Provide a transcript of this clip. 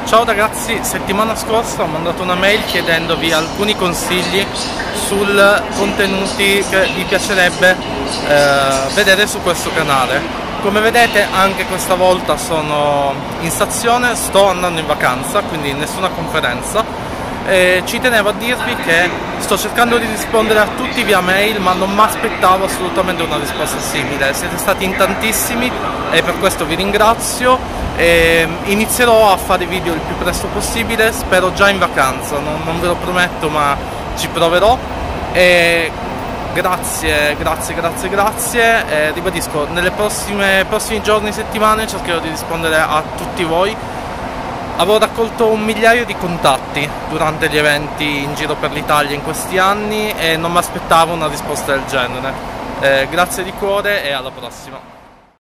Ciao ragazzi, settimana scorsa ho mandato una mail chiedendovi alcuni consigli sul contenuti che vi piacerebbe vedere su questo canale. Come vedete anche questa volta sono in stazione, sto andando in vacanza, quindi nessuna conferenza. Ci tenevo a dirvi che sto cercando di rispondere a tutti via mail, ma non mi aspettavo assolutamente una risposta simile. Siete stati in tantissimi e per questo vi ringrazio. Inizierò a fare video il più presto possibile, spero già in vacanza, non ve lo prometto, ma ci proverò. Grazie. Ribadisco, nelle prossimi giorni, settimane cercherò di rispondere a tutti voi. Avevo raccolto 1 migliaio di contatti durante gli eventi in giro per l'Italia in questi anni e non mi aspettavo una risposta del genere. Grazie di cuore e alla prossima.